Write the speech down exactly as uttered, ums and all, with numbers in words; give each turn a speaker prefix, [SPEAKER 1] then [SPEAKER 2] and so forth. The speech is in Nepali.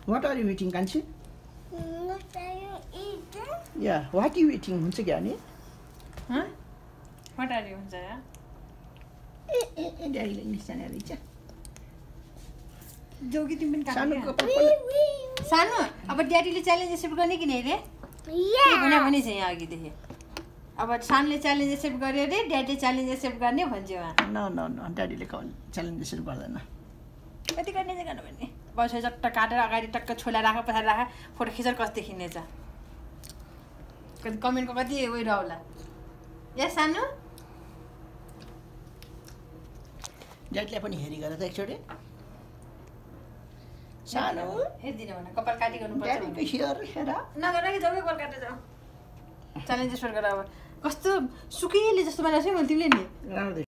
[SPEAKER 1] What are you eating, Kanchi?
[SPEAKER 2] What are you eating?
[SPEAKER 1] Yeah, what are you eating? हुन्छ क्या नि?
[SPEAKER 3] Huh? What are you हुन्छ या?
[SPEAKER 1] ए ए ए ड्याडीले इङ्ग्लिस जाने रहेछ।
[SPEAKER 3] जोगी तिमी पनि
[SPEAKER 1] सानो
[SPEAKER 3] काट्नु
[SPEAKER 1] कपाल
[SPEAKER 3] सानो अब ड्याडीले च्यालेन्ज एक्सेप्ट गर्ने कि नै रे
[SPEAKER 2] Yeah.
[SPEAKER 3] भने पनि छ यहाँ अघिदेखि अब सानले च्यालेन्ज एक्सेप्ट गर्यो रे ड्याडीले च्यालेन्ज एक्सेप्ट गर्ने भन्छ उहाँ
[SPEAKER 1] न न न ड्याडीले च्यालेन्ज यसरी गर्दैन।
[SPEAKER 3] कति गर्ने चाहिँ गर्नु भने बस चट्ट काटेर अगाडि टक्क छोला राख पछाडि राख फोटो खिचेर कस्तो देखिने छ कति कमेन्टको कति उयो रहला या सानो
[SPEAKER 1] ड्याडीले पनि हेरी गरेर एकचोटि सानो
[SPEAKER 3] हेर्दिन भने कपाल काटी गर्नुपर्छ
[SPEAKER 1] ड्याडीको हियर हेर
[SPEAKER 3] नगर कि जाऊ कपाल काटेर जाऊ च्यालेन्ज एक्सेप्ट गर अब कस्तो सुकिले जस्तो बनाएको छ मैले तिमीले नि
[SPEAKER 1] राम्रो